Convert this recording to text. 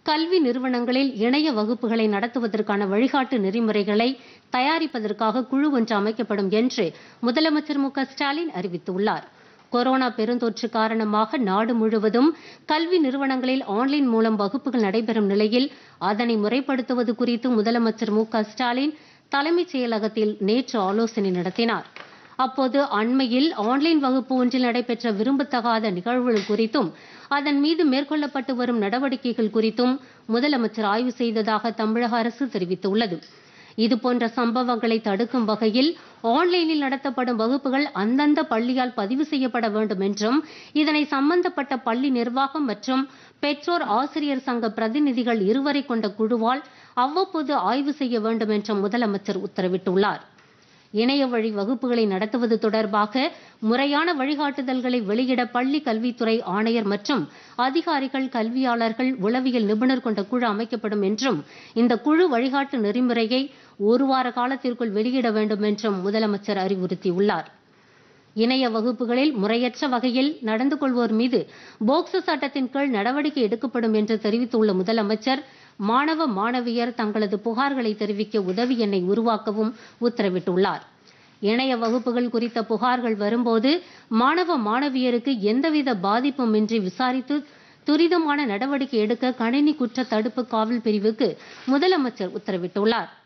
கல்வி நிறுவனங்களில் இணைய வகுப்புகளை நடத்துவதற்கான வழிகாட்டு நெறிமுறைகளை தயாரிப்பதற்காக குழு ஒன்று அமைக்கப்படும் என்று முதலமைச்சர் ஸ்டாலின் அறிவித்துள்ளார். கொரோனா பெருந்தொற்று காரணமாக நாடு முழுவதும் கல்வி நிறுவனங்களில் ஆன்லைன் மூலம் வகுப்புகள் நடைபெறும் நிலையில் அதனை முறைப்படுத்துவது குறித்து முதலமைச்சர் ஸ்டாலின் தலைமைச் செயலகத்தில் நேற்று ஆலோசனை நடத்தினார். அப்போது அண்மையில் ஆன்லைன் வகுப்பு ஒன்றில் நடைபெற்ற விரும்பத்தகாத நிகழ்வுகள் குறித்தும் அதன் மீது மேற்கொள்ளப்பட்டு வரும் நடவடிக்கைகள் குறித்தும் முதலமைச்சர் ஆய்வு செய்ததாக தமிழக அரசு தெரிவித்துள்ளது. இதுபோன்ற சம்பவங்களை தடுக்கும் வகையில் ஆன்லைனில் நடத்தப்படும் வகுப்புகள் அந்தந்த பள்ளியால் பதிவு செய்யப்பட வேண்டும் என்றும் இதனை சம்பந்தப்பட்ட பள்ளி நிர்வாகம் மற்றும் பெற்றோர் ஆசிரியர் சங்க பிரதிநிதிகள் இருவரை கொண்ட குழுவால் அவ்வப்போது ஆய்வு செய்ய வேண்டும் என்றும் முதலமைச்சர் உத்தரவிட்டுள்ளார். இணைய வழி வகுப்புகளை நடத்துவது தொடர்பாக முறையான வழிகாட்டுதல்களை வெளியிட பள்ளி கல்வித்துறை ஆணையர் மற்றும் அதிகாரிகள், கல்வியாளர்கள், உளவியல் நிபுணர் கொண்ட குழு அமைக்கப்படும் என்றும் இந்த குழு வழிகாட்டு நெறிமுறையை ஒரு வார காலத்திற்குள் வெளியிட வேண்டும் என்றும் முதலமைச்சர் அறிவுறுத்தியுள்ளார். இணைய வகுப்புகளில் முறையற்ற வகையில் நடந்து கொள்வோர் மீது போக்சோ சட்டத்தின் கீழ் நடவடிக்கை எடுக்கப்படும் என்று தெரிவித்துள்ள முதலமைச்சர், மாணவ மாணவியர் தங்களது புகார்களை தெரிவிக்க உதவி எண்ணை உருவாக்கவும் உத்தரவிட்டுள்ளார். இணைய வகுப்புகள் குறித்த புகார்கள் வரும்போது மாணவ மாணவியருக்கு எந்தவித பாதிப்புமின்றி விசாரித்து துரிதமான நடவடிக்கை எடுக்க கணினி குற்ற தடுப்பு காவல் பிரிவுக்கு முதலமைச்சர் உத்தரவிட்டுள்ளார்.